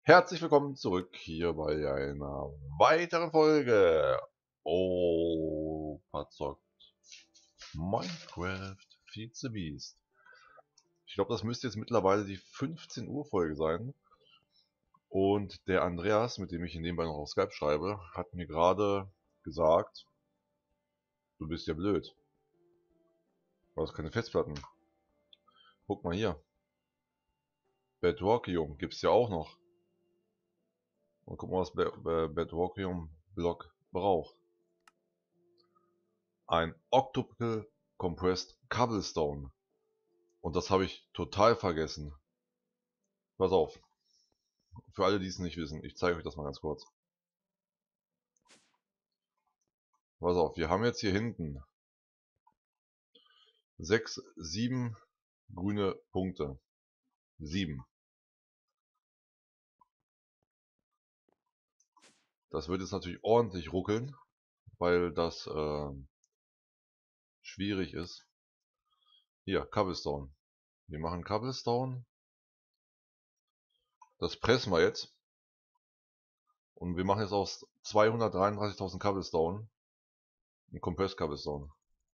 Herzlich willkommen zurück hier bei einer weiteren Folge. Verzockt Minecraft Feed the Beast. Ich glaube, das müsste jetzt mittlerweile die 15 Uhr Folge sein. Und der Andreas, mit dem ich nebenbei noch auf Skype schreibe, hat mir gerade gesagt, du bist ja blöd. Du hast keine Festplatten. Guck mal hier. Bedrockium gibt's ja auch noch. Und guck mal, was Bedrockium Block braucht. Ein Octuple Compressed Cobblestone. Und das habe ich total vergessen. Pass auf. Für alle, die es nicht wissen, ich zeige euch das mal ganz kurz. Pass auf, wir haben jetzt hier hinten 6, 7 grüne Punkte. 7. Das wird jetzt natürlich ordentlich ruckeln, weil das schwierig ist. Hier, Cobblestone. Wir machen Cobblestone. Das pressen wir jetzt. Und wir machen jetzt aus 233.000 Cobblestone ein Compressed Cobblestone.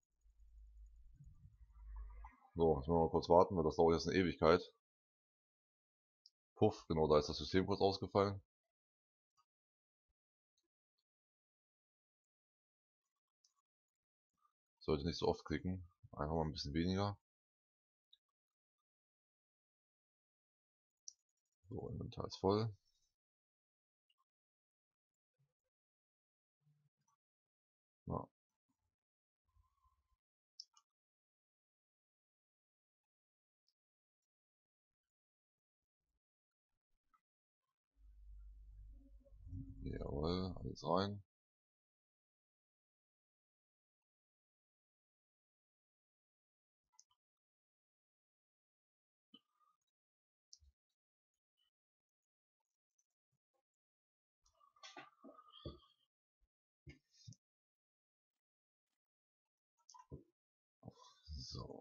So, jetzt müssen wir mal kurz warten, weil das dauert jetzt eine Ewigkeit. Puff, genau, da ist das System kurz ausgefallen. Sollte nicht so oft klicken. Einfach mal ein bisschen weniger. So, Inventar ist voll. Ja. Jawohl, alles rein. So.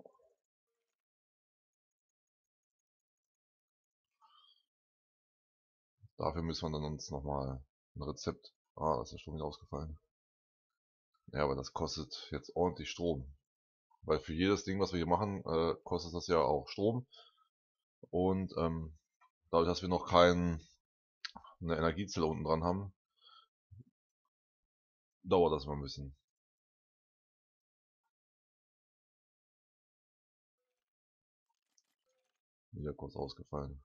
Dafür müssen wir dann uns nochmal ein Rezept. Ah, das ist ja schon wieder ausgefallen. Ja, aber das kostet jetzt ordentlich Strom. Weil für jedes Ding, was wir hier machen, kostet das ja auch Strom. Und dadurch, dass wir noch eine Energiezelle unten dran haben, dauert das mal ein bisschen. Wieder kurz ausgefallen.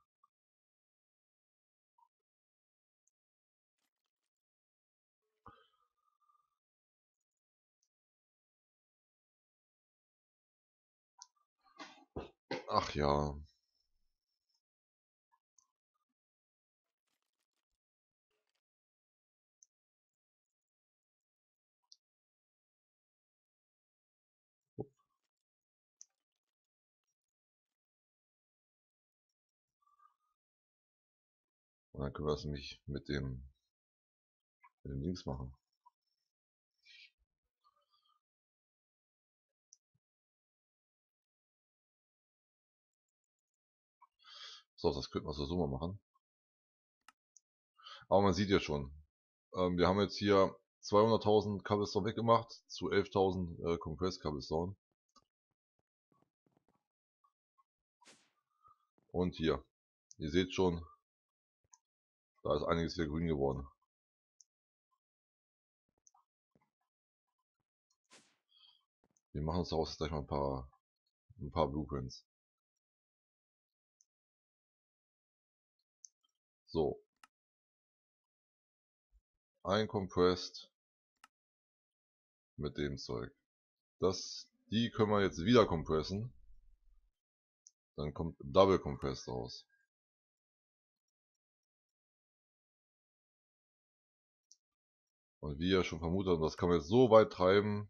Ach ja. Und dann können wir das nämlich mit dem Links machen. So, das könnten wir so mal machen. Aber man sieht ja schon, wir haben jetzt hier 200.000 Cobblestone weggemacht zu 11.000 Compressed Cobblestone. Und hier, ihr seht schon, da ist einiges wieder grün geworden. Wir machen uns daraus jetzt gleich mal ein paar Blueprints. So. Ein Compressed mit dem Zeug. Die können wir jetzt wieder compressen. Dann kommt Double Compressed raus. Und wie ihr schon vermutet habt, das kann man jetzt so weit treiben.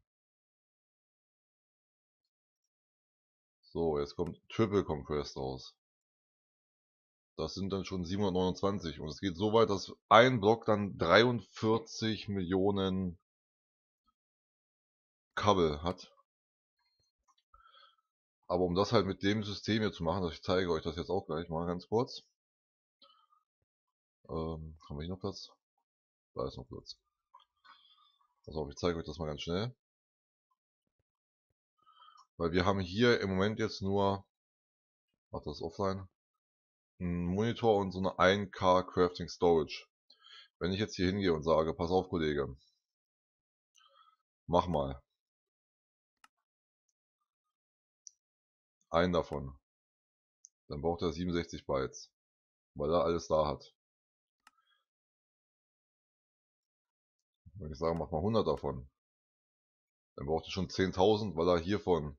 So, jetzt kommt Triple Compressed raus. Das sind dann schon 729 und es geht so weit, dass ein Block dann 43 Millionen Kabel hat. Aber um das halt mit dem System hier zu machen, ich zeige euch das jetzt auch gleich mal ganz kurz. Haben wir hier noch Platz? Da ist noch Platz. Pass auf, ich zeige euch das mal ganz schnell. Weil wir haben hier im Moment jetzt nur, macht das offline, einen Monitor und so eine 1K Crafting Storage. Wenn ich jetzt hier hingehe und sage, pass auf Kollege, mach mal einen davon, dann braucht er 67 Bytes, weil er alles da hat. Wenn ich sage, mach mal 100 davon, dann braucht er schon 10.000, weil er hiervon,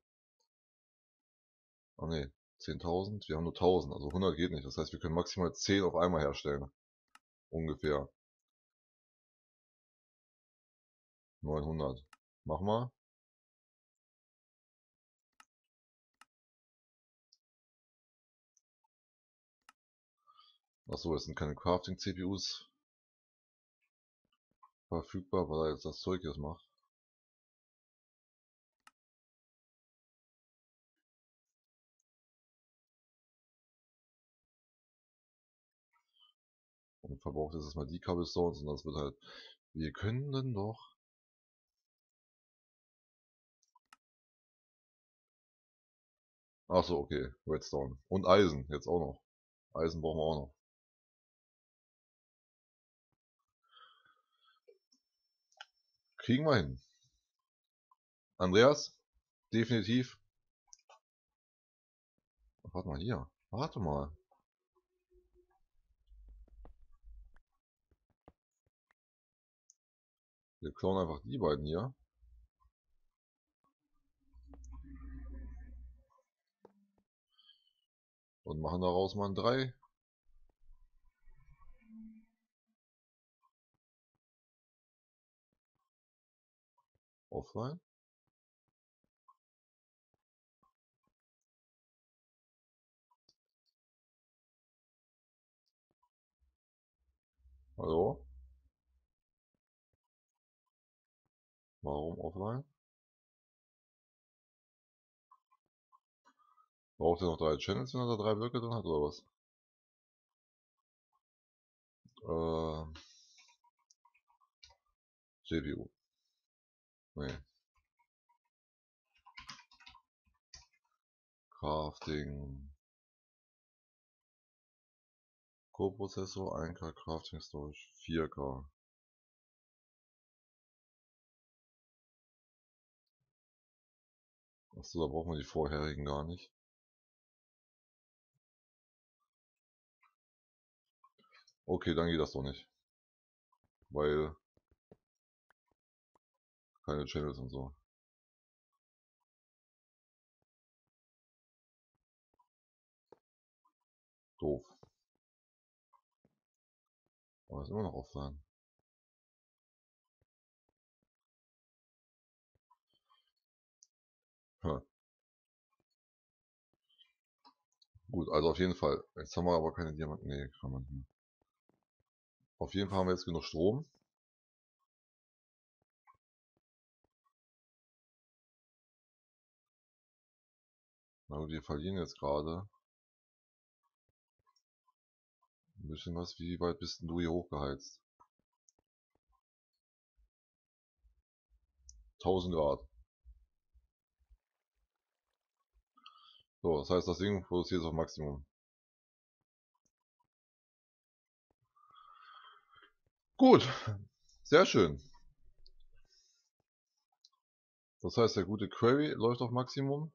oh ne, 10.000, wir haben nur 1.000, also 100 geht nicht. Das heißt, wir können maximal 10 auf einmal herstellen. Ungefähr. 900. Mach mal. Achso, es sind keine Crafting-CPUs verfügbar, weil er jetzt das Zeug jetzt macht. Und verbraucht jetzt mal die Cobblestones und das wird halt. Wir können doch. Achso, okay. Redstone. Und Eisen, jetzt auch noch. Eisen brauchen wir auch noch. Kriegen wir hin. Andreas? Definitiv. Warte mal hier. Warte mal. Wir klauen einfach die beiden hier. Und machen daraus mal ein 3. Offline. Hallo? Warum offline? Braucht er noch 3 Channels, wenn er da 3 Blöcke drin hat, oder was? CPU. Nee. Crafting. Co-Prozessor, 1K Crafting Storage, 4K. Achso, da brauchen wir die vorherigen gar nicht. Okay, dann geht das doch nicht. Weil keine Channels und so. Doof. Aber ist immer noch offline. Hm. Gut, also auf jeden Fall. Jetzt haben wir aber keine Diamanten. Nee, kann man nicht mehr. Auf jeden Fall haben wir jetzt genug Strom. Na gut, wir verlieren jetzt gerade ein bisschen was. Wie weit bist denn du hier hochgeheizt? 1000 Grad. So, das heißt, das Ding produziert auf Maximum. Gut, sehr schön. Das heißt, der gute Query läuft auf Maximum.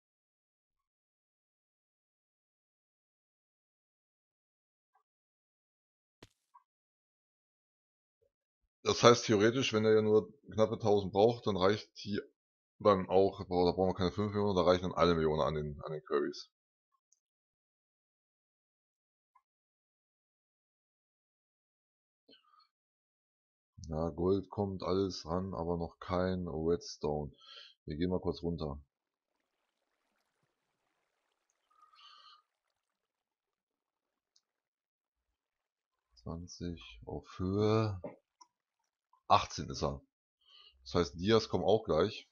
Das heißt, theoretisch, wenn er ja nur knappe 1000 braucht, dann reicht hier dann auch, da brauchen wir keine 5 Millionen, da reichen dann alle Millionen an den Queries. Ja, Gold kommt alles ran, aber noch kein Redstone. Wir gehen mal kurz runter. 20 auf Höhe. 18 ist er. Das heißt, Dias kommen auch gleich.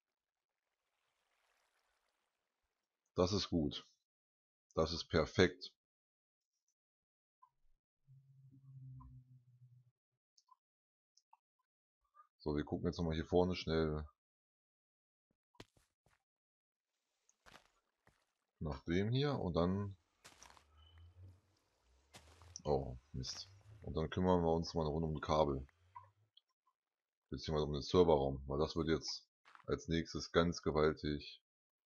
Das ist gut. Das ist perfekt. So, wir gucken jetzt nochmal hier vorne schnell nach dem hier und dann... Oh, Mist. Und dann kümmern wir uns mal rund um die Kabel. Beziehungsweise um den Serverraum, weil das wird jetzt als nächstes ganz gewaltig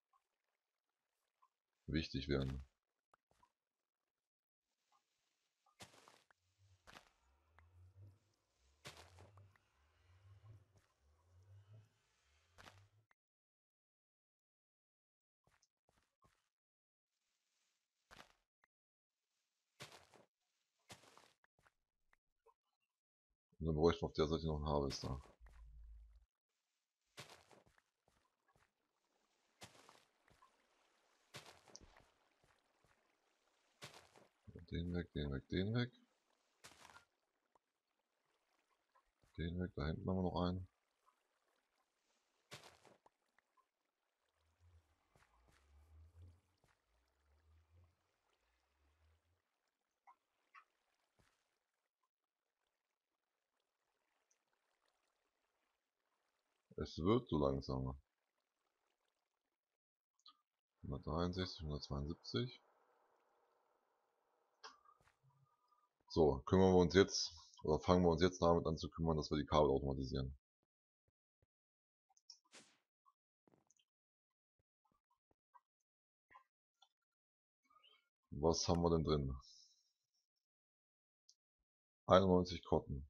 wichtig werden. Und dann bräuchten wir auf der Seite noch einen Harvester. Den weg, den weg, den weg. Den weg, da hinten haben wir noch einen. Es wird so langsam. 163, 172. So, kümmern wir uns jetzt, oder fangen wir uns jetzt damit an zu kümmern, dass wir die Kabel automatisieren. Was haben wir denn drin? 91 Cotton.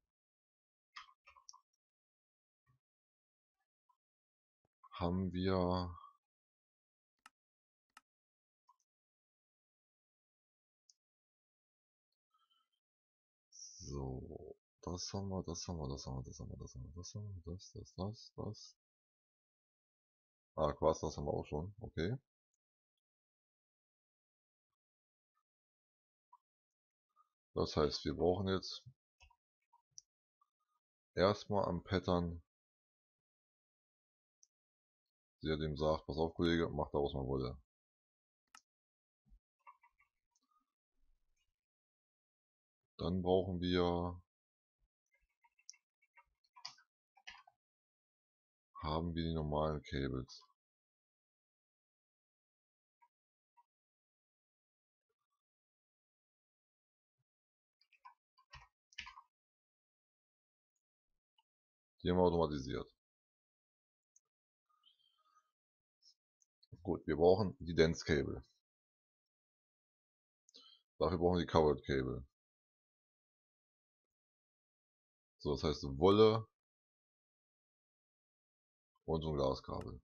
Haben wir... So, das haben wir, das haben wir, das haben wir, das haben wir, das haben wir, das haben wir, das. Ah, Quarz, das haben wir auch schon, okay. Das heißt, wir brauchen jetzt erstmal am Pattern, der dem sagt, pass auf Kollege, mach daraus mal Wolle. Dann brauchen wir, haben wir die normalen Cables. Die haben wir automatisiert. Gut, wir brauchen die Dense Cable. Dafür brauchen wir die Covered Cable. So, das heißt Wolle und so ein Glaskabel.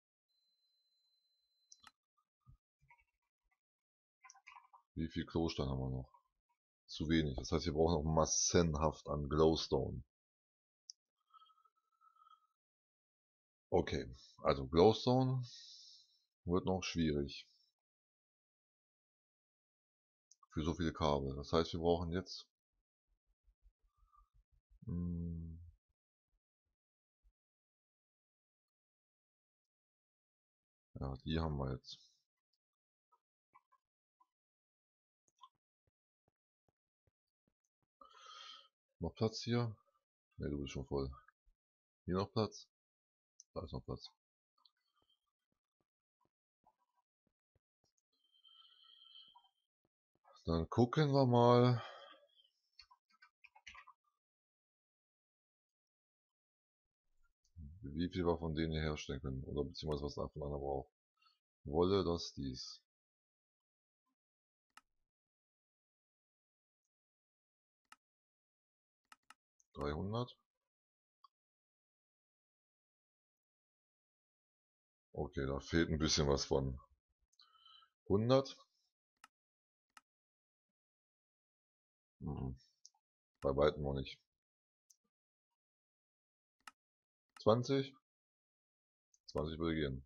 Wie viel Klostein haben wir noch? Zu wenig. Das heißt, wir brauchen noch massenhaft an Glowstone. Okay, also Glowstone wird noch schwierig. Für so viele Kabel. Das heißt, wir brauchen jetzt... ja, die haben wir jetzt. Noch Platz hier? Ne, du bist schon voll. Hier noch Platz? Da ist noch Platz. Dann gucken wir mal. Wie viel wir von denen hier herstellen können. Oder beziehungsweise was davon einer braucht. Wolle das dies. 300. Okay, da fehlt ein bisschen was von. 100. Bei weitem noch nicht. 20. 20 würde gehen.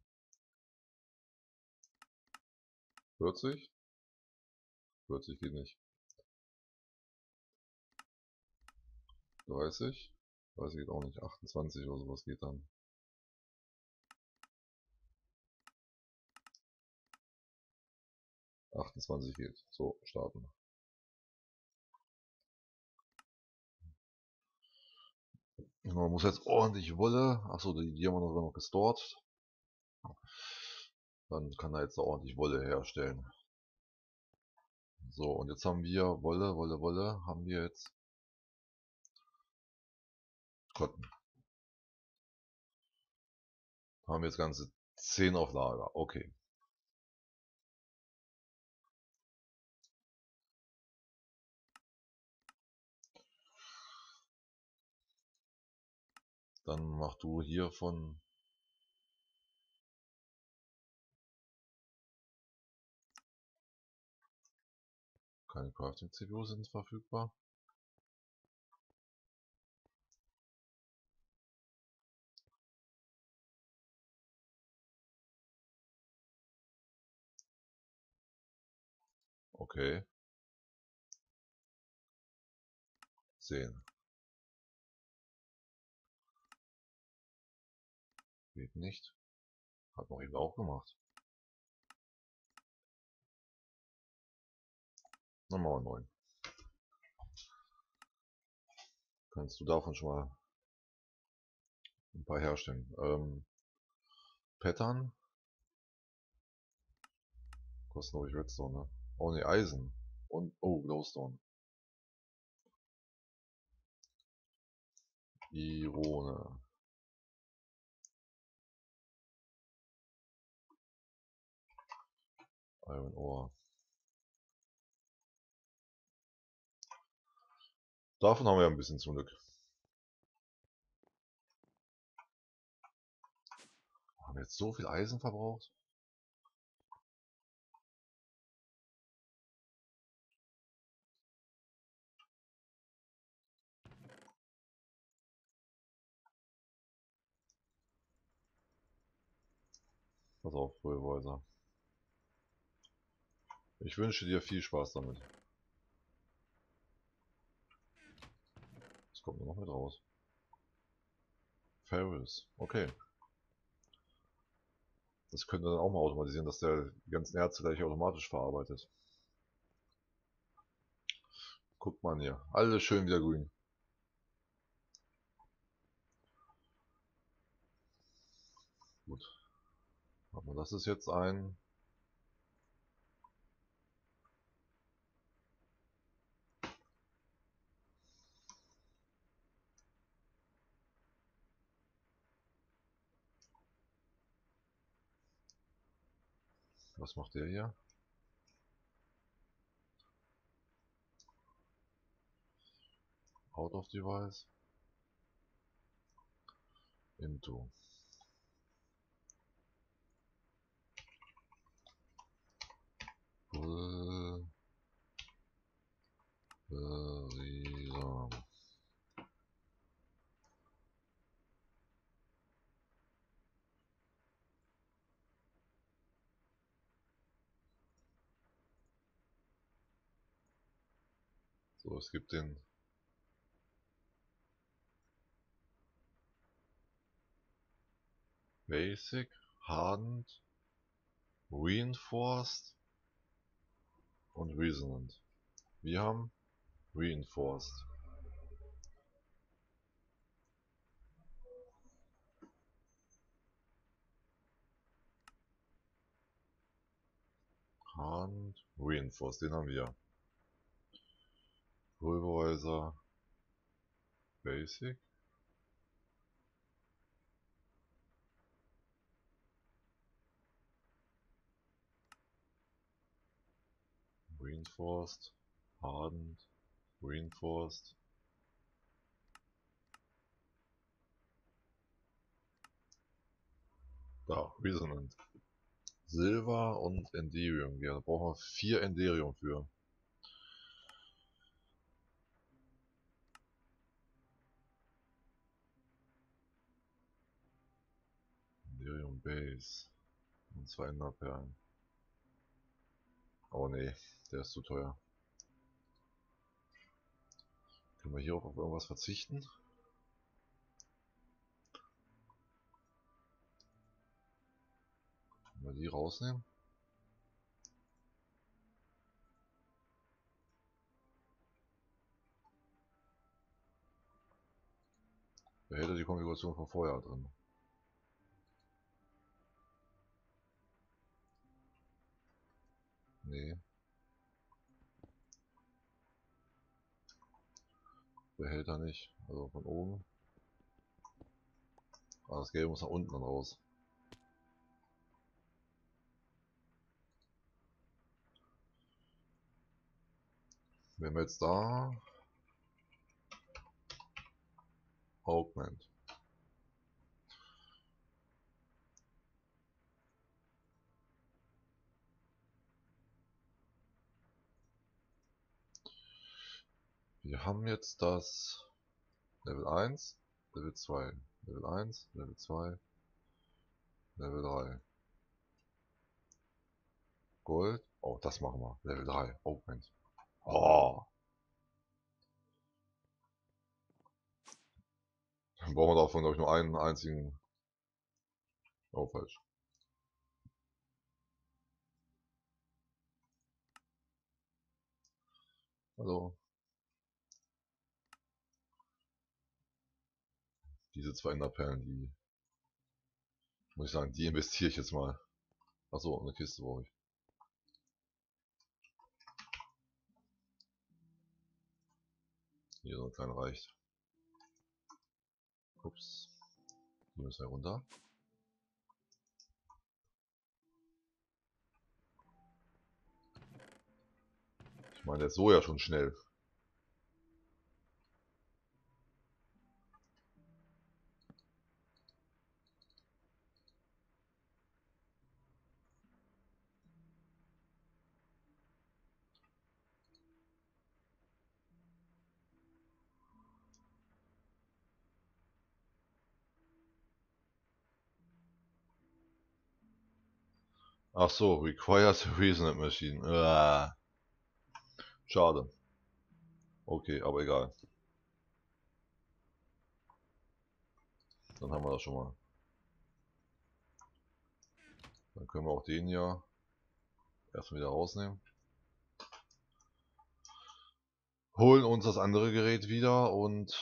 40. 40 geht nicht. 30. 30 geht auch nicht. 28 oder sowas geht dann. 28 geht. So, starten. Man muss jetzt ordentlich Wolle. Achso, die haben wir noch gestored. Dann kann er jetzt da ordentlich Wolle herstellen. So, und jetzt haben wir Wolle haben wir jetzt Cotton. Haben wir jetzt ganze 10 auf Lager. Okay. Dann mach du hier von keine Crafting CPU sind verfügbar. Okay. 10. Geht nicht. Hat noch eben auch gemacht. Dann machen wir 9. Kannst du davon schon mal ein paar herstellen. Pattern. Kostet glaube ich Redstone, ne? Oh ne, Eisen. Und, oh, Glowstone. Irone. Iron Ore. Davon haben wir ja ein bisschen zum Glück. Haben wir jetzt so viel Eisen verbraucht? Pass auf, Frühwäuser. Ich wünsche dir viel Spaß damit. Was kommt noch mit raus? Ferris. Okay. Das könnte dann auch mal automatisieren, dass der die ganzen Erze gleich automatisch verarbeitet. Guckt mal hier. Alles schön wieder grün. Gut. Aber das ist jetzt ein... Was macht der hier? Out of device. Into. Pulverisierung. So, es gibt den Basic, Hardened, Reinforced und Resonant. Wir haben Reinforced. Hardened, Reinforced, den haben wir. Pulverizer, Basic. Reinforced, Hardened, Reinforced. Da, Resonant. Silber und Enderium. Ja, da brauchen wir 4 Enderium für. Enderium Base. Und 2 Enderperlen. Oh nee, der ist zu teuer. Können wir hier auch auf irgendwas verzichten? Können wir die rausnehmen? Behält er die Konfiguration von vorher drin. Nee. Behält er nicht. Also von oben. Ah, das Gelbe muss nach unten dann raus. Wenn wir jetzt da Augment. Wir haben jetzt das Level 1, Level 2, Level 1, Level 2, Level 3. Gold. Oh, das machen wir. Level 3. Augment. Oh. Dann brauchen wir davon, glaube ich, nur einen einzigen. Oh, falsch. Also, diese zwei Enderperlen, die, muss ich sagen, die investiere ich jetzt mal. Achso, eine Kiste brauche ich. Hier so eine kleine reicht. Ups. Die müssen wir runter. Ich meine, der ist so ja schon schnell. Ach so, requires a reasoning machine. Schade. Okay, aber egal. Dann haben wir das schon mal. Dann können wir auch den hier erstmal wieder rausnehmen. Holen uns das andere Gerät wieder und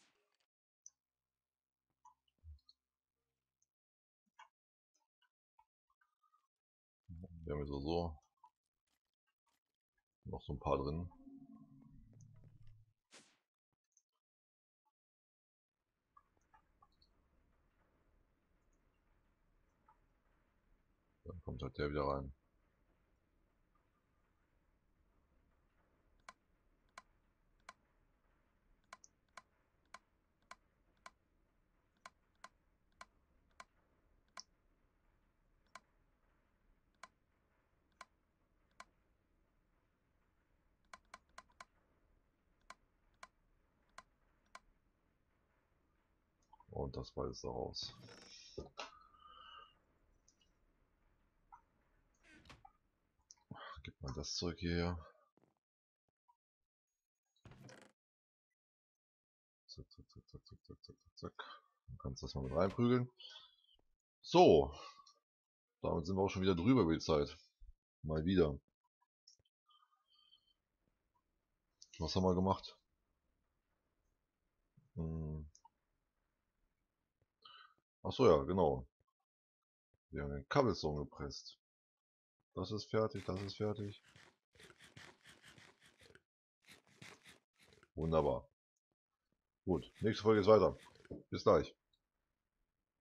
wir haben jetzt so noch so ein paar drin. Dann kommt halt der wieder rein. Und das war jetzt da raus. Gib mal das Zeug hier. Zack, zack, zack, zack, zack, zack, zack, zack. Dann kannst du das mal mit reinprügeln. So, damit sind wir auch schon wieder drüber über die Zeit. Mal wieder. Was haben wir gemacht? Achso, ja, genau. Wir haben den Cobblestone gepresst. Das ist fertig, das ist fertig. Wunderbar. Gut, nächste Folge ist weiter. Bis gleich.